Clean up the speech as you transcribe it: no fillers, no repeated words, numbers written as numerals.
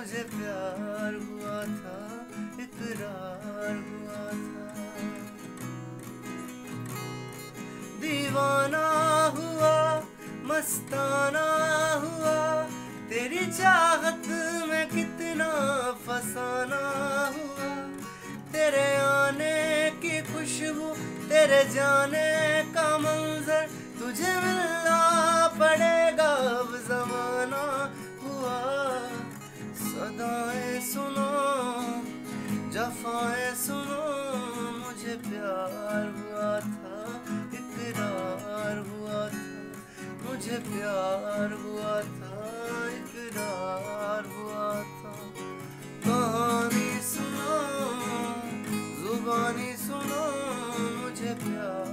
मुझे प्यार हुआ था, इकरार हुआ था। दीवाना हुआ, मस्ताना हुआ, तेरी चाहत में कितना फसाना हुआ। तेरे आने की खुशबू, तेरे जाने का मंजर, तुझे मिलना पड़ेगा अब ज़माना हुआ। सदाएं सुनो, जफ़ाएं सुनो, मुझे प्यार हुआ था, इकरार हुआ था। मुझे प्यार हुआ था, इकरार हुआ था। कहानी सुनो, जुबानी सुनो, मुझे प्यार